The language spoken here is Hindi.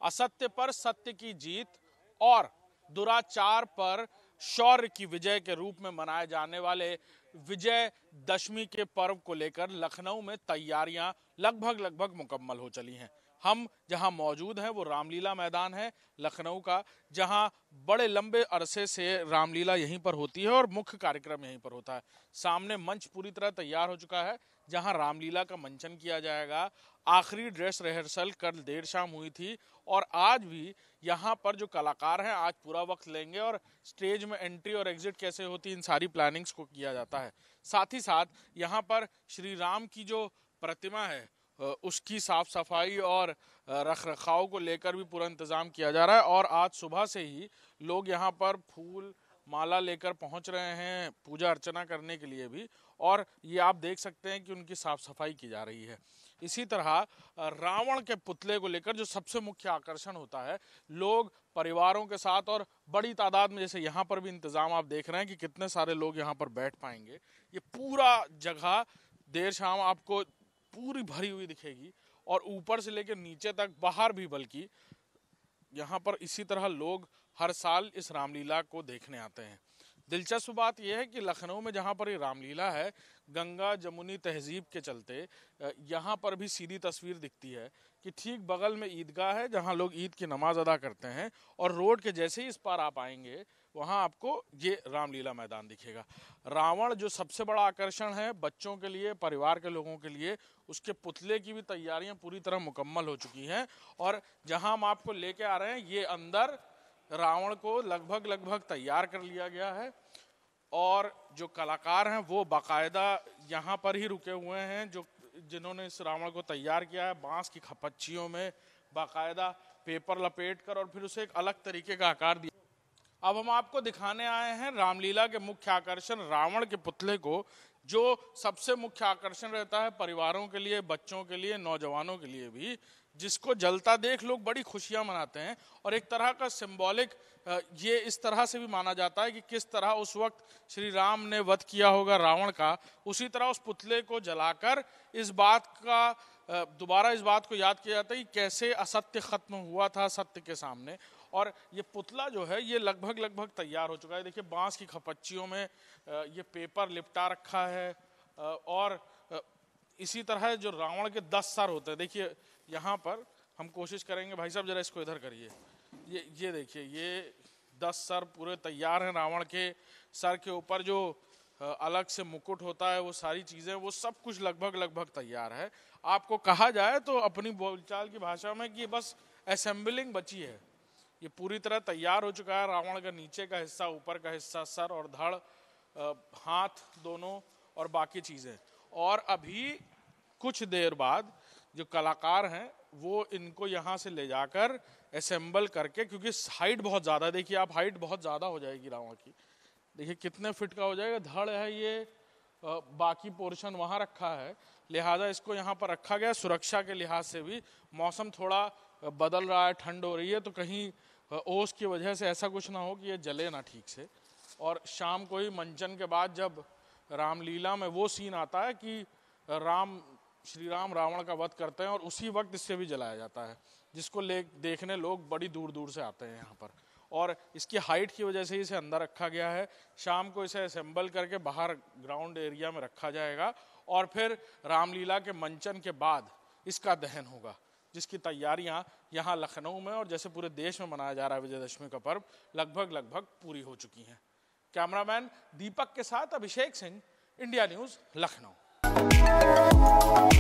असत्य पर सत्य की जीत और दुराचार पर शौर्य की विजय के रूप में मनाए जाने वाले विजय दशमी के पर्व को लेकर लखनऊ में तैयारियां लगभग मुकम्मल हो चली हैं। हम जहां मौजूद हैं वो रामलीला मैदान है लखनऊ का, जहां बड़े लंबे अरसे से रामलीला यहीं पर होती है और मुख्य कार्यक्रम यहीं पर होता है। सामने मंच पूरी तरह तैयार हो चुका है जहां रामलीला का मंचन किया जाएगा। आखिरी ड्रेस रिहर्सल कल देर शाम हुई थी और आज भी यहाँ पर जो कलाकार हैं आज पूरा वक्त लेंगे और स्टेज में एंट्री और एग्जिट कैसे होती है इन सारी प्लानिंग्स को किया जाता है। साथ ही साथ यहाँ पर श्री राम की जो प्रतिमा है उसकी साफ सफाई और रख रखाव को लेकर भी पूरा इंतजाम किया जा रहा है और आज सुबह से ही लोग यहाँ पर फूल माला लेकर पहुंच रहे हैं पूजा अर्चना करने के लिए भी, और ये आप देख सकते हैं कि उनकी साफ सफाई की जा रही है। इसी तरह रावण के पुतले को लेकर जो सबसे मुख्य आकर्षण होता है, लोग परिवारों के साथ और बड़ी तादाद में, जैसे यहाँ पर भी इंतजाम आप देख रहे हैं कि कितने सारे लोग यहाँ पर बैठ पाएंगे। ये पूरा जगह देर शाम आपको पूरी भरी हुई दिखेगी और ऊपर से लेकर नीचे तक, बाहर भी बल्कि यहाँ पर इसी तरह लोग हर साल इस रामलीला को देखने आते हैं। दिलचस्प बात यह है कि लखनऊ में जहाँ पर ये रामलीला है, गंगा जमुनी तहजीब के चलते यहाँ पर भी सीधी तस्वीर दिखती है कि ठीक बगल में ईदगाह है जहाँ लोग ईद की नमाज अदा करते हैं और रोड के जैसे ही इस पार आप आएंगे वहाँ आपको ये रामलीला मैदान दिखेगा। रावण जो सबसे बड़ा आकर्षण है बच्चों के लिए, परिवार के लोगों के लिए, उसके पुतले की भी तैयारियां पूरी तरह मुकम्मल हो चुकी हैं और जहां हम आपको लेके आ रहे हैं ये अंदर रावण को लगभग तैयार कर लिया गया है और जो कलाकार हैं वो बाकायदा यहाँ पर ही रुके हुए हैं, जिन्होंने इस रावण को तैयार किया है। बांस की खपच्चियों में बाकायदा पेपर लपेटकर और फिर उसे एक अलग तरीके का आकार दिया। अब हम आपको दिखाने आए हैं रामलीला के मुख्य आकर्षण रावण के पुतले को, जो सबसे मुख्य आकर्षण रहता है परिवारों के लिए, बच्चों के लिए, नौजवानों के लिए भी, जिसको जलता देख लोग बड़ी खुशियां मनाते हैं और एक तरह का सिंबॉलिक ये इस तरह से भी माना जाता है कि किस तरह उस वक्त श्री राम ने वध किया होगा रावण का, उसी तरह उस पुतले को जलाकर इस बात का दोबारा इस बात को याद किया जाता है कि कैसे असत्य खत्म हुआ था सत्य के सामने। और ये पुतला जो है ये लगभग तैयार हो चुका है। देखिए बांस की खपच्चियों में ये पेपर लिपटा रखा है और इसी तरह जो रावण के 10 सर होते हैं, देखिए यहाँ पर हम कोशिश करेंगे, भाई साहब जरा इसको इधर करिए, ये देखिए ये 10 सर पूरे तैयार हैं। रावण के सर के ऊपर जो अलग से मुकुट होता है, वो सारी चीज़ें, वो सब कुछ लगभग तैयार है। आपको कहा जाए तो अपनी बोलचाल की भाषा में कि बस असेंबलिंग बची है। ये पूरी तरह तैयार हो चुका है। रावण का नीचे का हिस्सा, ऊपर का हिस्सा, सर और धड़, हाथ दोनों और बाकी चीज़ें। और अभी कुछ देर बाद जो कलाकार हैं वो इनको यहाँ से ले जाकर असेंबल करके, क्योंकि हाइट बहुत ज़्यादा, देखिए आप, हाइट बहुत ज़्यादा हो जाएगी रावण की। देखिए कितने फिट का हो जाएगा, धड़ है ये, बाकी पोर्शन वहाँ रखा है, लिहाजा इसको यहाँ पर रखा गया। सुरक्षा के लिहाज से भी मौसम थोड़ा बदल रहा है, ठंड हो रही है, तो कहीं ओस की वजह से ऐसा कुछ ना हो कि ये जले ना ठीक से। और शाम को ही मंचन के बाद जब रामलीला में वो सीन आता है कि श्री राम रावण का वध करते हैं और उसी वक्त इससे भी जलाया जाता है, जिसको देखने लोग बड़ी दूर से आते हैं यहाँ पर। और इसकी हाइट की वजह से इसे अंदर रखा गया है। शाम को इसे असेंबल करके बाहर ग्राउंड एरिया में रखा जाएगा और फिर रामलीला के मंचन के बाद इसका दहन होगा, जिसकी तैयारियां यहाँ लखनऊ में और जैसे पूरे देश में मनाया जा रहा है विजयदशमी का पर्व, लगभग पूरी हो चुकी हैं। कैमरामैन दीपक के साथ अभिषेक सिंह, इंडिया न्यूज़, लखनऊ।